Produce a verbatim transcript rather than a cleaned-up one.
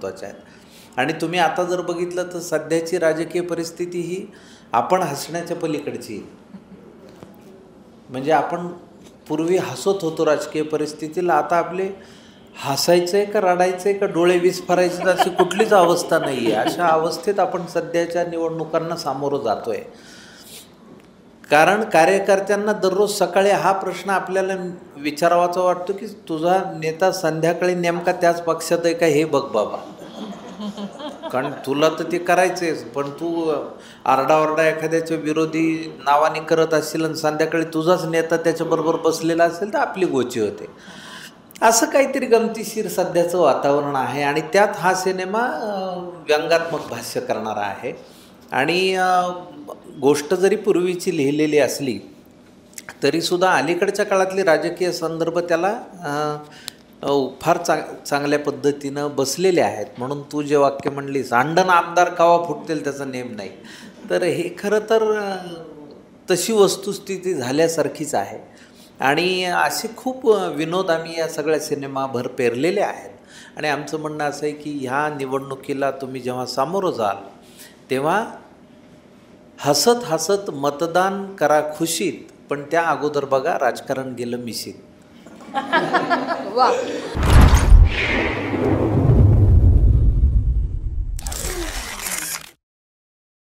महत्त्वाच्या आहेत. आणि तुम्ही आता जर बघितलं तर सध्याची राजकीय परिस्थिती ही आपण हसण्याच्या पलीकडची आहे. म्हणजे आपण पूर्वी हसत होतो राजकीय परिस्थितीला, आता आपले हसायचं आहे का रडायचं आहे का डोळे विस्फारायचे अशी कुठलीच अवस्था नाही आहे. अशा अवस्थेत आपण सध्याच्या निवडणुकांना सामोरं जातो आहे. कारण कार्यकर्त्यांना दररोज सकाळी हा प्रश्न आपल्याला विचारावाचा वाटतो की तुझा नेता संध्याकाळी नेमका त्याच पक्षात आहे का हे बघ बाबा. कारण तुला तर ते करायचंच, पण तू आरडाओरडा एखाद्याच्या विरोधी नावाने करत असेल आणि संध्याकाळी तुझाच नेता त्याच्याबरोबर बसलेला असेल तर आपली गोची होते. असं काहीतरी गमतीशीर सध्याचं वातावरण आहे आणि त्यात हा सिनेमा व्यंगात्मक भाष्य करणारा आहे. आणि गोष्ट जरी पूर्वीची लिहिलेली असली तरीसुद्धा अलीकडच्या काळातले राजकीय संदर्भ त्याला फार चांग चांगल्या पद्धतीनं बसलेले आहेत. म्हणून तू जे वाक्य म्हणलीस अंडन आमदार कावा फुटतील त्याचा नेम नाही, तर हे खरं तर तशी वस्तुस्थिती झाल्यासारखीच आहे. आणि असे खूप विनोद आम्ही या सगळ्या सिनेमाभर पेरलेले आहेत. आणि आमचं म्हणणं असं आहे की ह्या निवडणुकीला तुम्ही जेव्हा सामोरं जाल तेव्हा हसत हसत मतदान करा खुशीत, पण त्या अगोदर बघा राजकारण गेलं मिशीत. वा